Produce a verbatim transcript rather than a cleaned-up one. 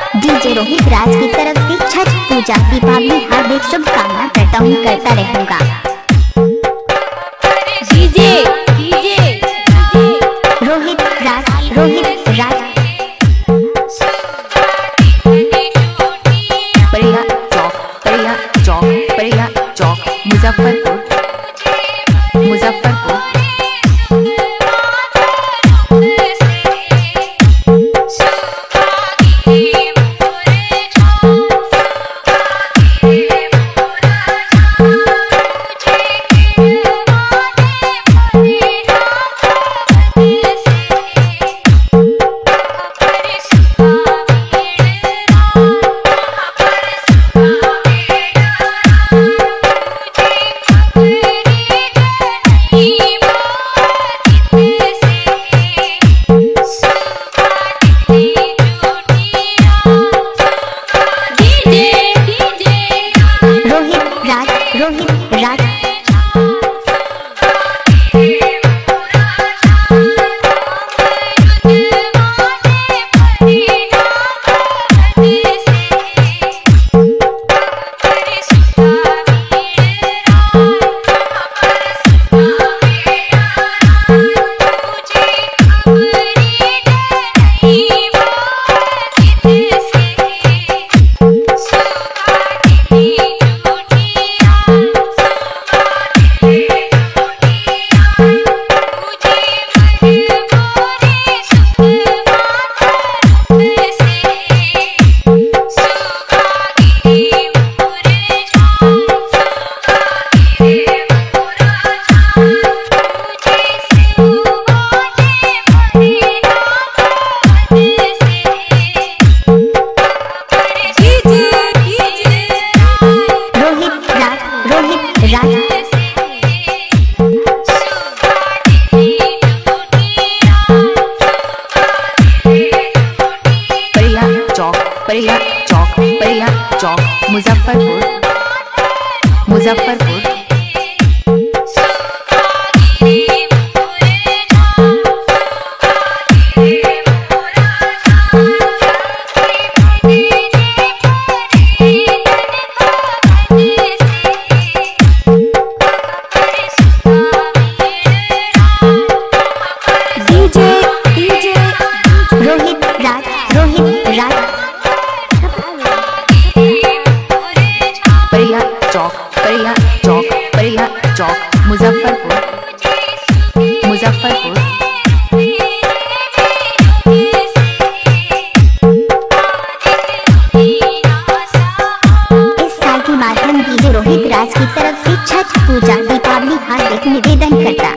DJ Rohit राज की तरफ से छठ पूजा दीपावली हार्दिक शुभकामना करता हूँ, करता रहूँगा। DJ DJ Rohit Raj Rohit Raj Parela Chowk Parela Chowk Parela Chowk Muzaffarpur Muzaffarpur Rohit Raj Parela Chowk Parela Chowk Muzaffarpur Muzaffarpur DJ DJ Rohit Raj Rohit Raj Parela Chowk Parela Chowk Parela Chowk Muzaffarpur Muzaffarpur इस साल के माध्यम डीजे रोहित राज की तरफ से छठ पूजा दीपावली हार्दिक निवेदन करता